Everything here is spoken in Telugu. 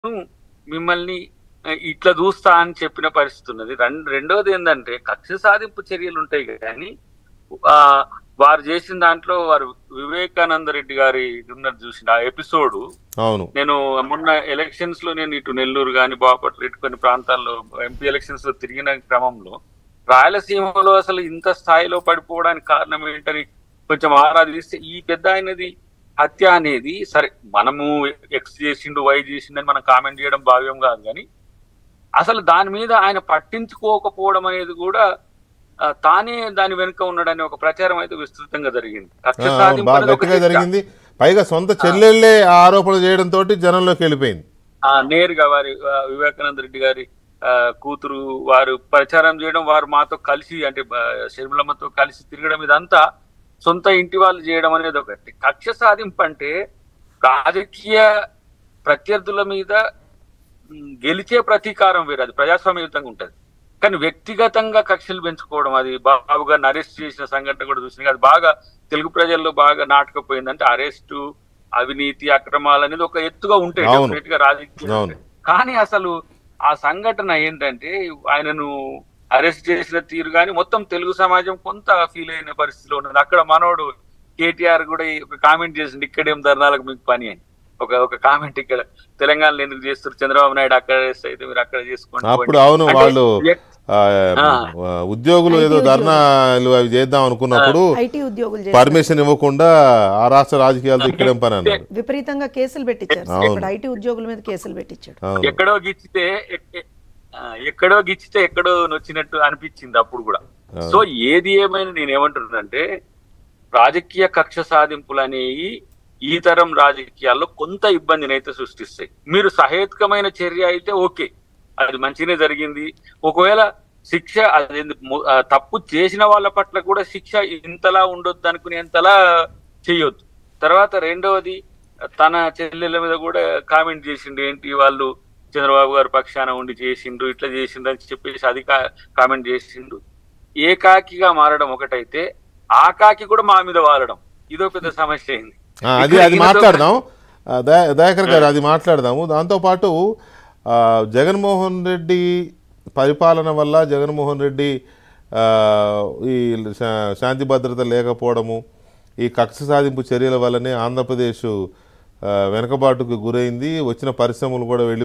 మిమ్మల్ని ఇట్లా చూస్తా అని చెప్పిన పరిస్థితి ఉన్నది. రెండోది ఏందంటే కక్ష సాధింపు చర్యలు ఉంటాయి గానీ వారు చేసిన దాంట్లో వారు వివేకానంద రెడ్డి గారి ఉన్నది చూసిన ఆ ఎపిసోడ్. అవును. నేను మొన్న ఎలక్షన్స్ లో నేను ఇటు నెల్లూరు గాని బాపట్ల ఇటు కొన్ని ప్రాంతాల్లో ఎంపీ ఎలక్షన్స్ లో తిరిగిన క్రమంలో రాయలసీమలో అసలు ఇంత స్థాయిలో పడిపోవడానికి కారణం ఏంటని కొంచెం ఆరాధిస్తే ఈ పెద్ద ఆయనది హత్య అనేది సరే మనము ఎక్స్ చేసిండు వై చేసిండని మనం కామెంట్ చేయడం భావ్యం కాదు, కానీ అసలు దాని మీద ఆయన పట్టించుకోకపోవడం అనేది కూడా తానే దాని వెనుక ఉన్నాడని ఒక ప్రచారం అయితే విస్తృతంగా జరిగింది. కక్ష సాధింపు గట్టిగా జరిగింది. పైగా సొంత చెల్లెళ్ళే ఆరోపణలు చేయడంతో జనంలోకి వెళ్ళిపోయింది. నేరుగా వారి వివేకానంద రెడ్డి గారి కూతురు వారు ప్రచారం చేయడం, వారు మాతో కలిసి అంటే షర్మిలమ్మతో కలిసి తిరగడం, ఇదంతా సొంత ఇంటి వాళ్ళు చేయడం అనేది ఒకటి. కక్ష సాధింపు అంటే రాజకీయ ప్రత్యర్థుల మీద గెలిచే ప్రతీకారం వేరు, అది ప్రజాస్వామ్యయుతంగా ఉంటది. కానీ వ్యక్తిగతంగా కక్షలు పెంచుకోవడం, అది బాబు గారిని అరెస్ట్ చేసిన సంఘటన కూడా చూసినా అది బాగా తెలుగు ప్రజల్లో బాగా నాటకపోయింది. అంటే అరెస్టు, అవినీతి, అక్రమాలు అనేది ఒక ఎత్తుగా ఉంటాయి డెఫినెట్ గా రాజకీయ. కానీ అసలు ఆ సంఘటన ఏంటంటే ఆయనను అరెస్ట్ చేసిన తీరు కానీ మొత్తం తెలుగు సమాజం కొంత ఫీల్ అయిన పరిస్థితిలో ఉన్నది. అక్కడ మనోడు కేటీఆర్ కూడా ఒక కామెంట్ చేసిండు, ఇక్కడేం ధర్నాలకు మీకు పని అని ఒక కామెంట్. ఇక్కడ తెలంగాణలో ఎందుకు చేస్తారు, చంద్రబాబు నాయుడు అక్కడ అయితే మీరు అక్కడ చేసుకోండి. అప్పుడు అవును, వాళ్ళు ఉద్యోగులు ఏదో ధర్నాలు అవి చేద్దాం అనుకున్నప్పుడు పర్మిషన్ ఇవ్వకుండా ఆ రాష్ట్ర రాజకీయాలతో ఇక్కడేం పని అన్నారు. విపరీతంగా కేసులు పెట్టించారు, ఐటీ ఉద్యోగుల మీద కేసులు పెట్టించాడు. ఎక్కడో గిచ్చితే ఎక్కడో నొచ్చినట్టు అనిపించింది అప్పుడు కూడా. సో ఏది ఏమైనా నేనేమంటున్నానంటే రాజకీయ కక్ష సాధింపులు అనేవి ఈ తరం రాజకీయాల్లో కొంత ఇబ్బందిని అయితే సృష్టిస్తాయి. మీరు సహేతుకమైన చర్య అయితే ఓకే, అది మంచిగానే జరిగింది. ఒకవేళ శిక్ష అది తప్పు చేసిన వాళ్ళ పట్ల కూడా శిక్ష ఇంతలా ఉండొద్దు అనుకునేంతలా చెయ్యొద్దు. తర్వాత రెండవది తన చెల్లెల మీద కూడా కామెంట్ చేసిండు, ఏంటి వాళ్ళు చంద్రబాబు గారు పక్షాన ఉండి చేసిండు ఇట్లా చేసిండు అని చెప్పేసి అది కామెంట్ చేసిండు. ఏకాకిగా మారడం ఒకటైతే ఆకాకి కూడా మా మీద వాలడం ఇదో పెద్ద సమస్య అయింది. అది మాట్లాడదాం దయాకర్ గారు, అది మాట్లాడదాము. దాంతోపాటు జగన్మోహన్ రెడ్డి పరిపాలన వల్ల జగన్మోహన్ రెడ్డి ఈ శాంతి భద్రత లేకపోవడము, ఈ కక్ష సాధింపు చర్యల వల్లనే ఆంధ్రప్రదేశ్ వెనుకబాటుకు గురైంది. వచ్చిన పరిశ్రమలు కూడా వెళ్ళి